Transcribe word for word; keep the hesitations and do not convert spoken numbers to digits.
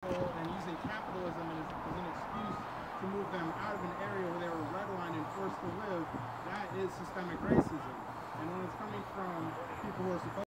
people and using capitalism as, as an excuse to move them out of an area where they were redlined and forced to live, that is systemic racism. And when it's coming from people who are supposed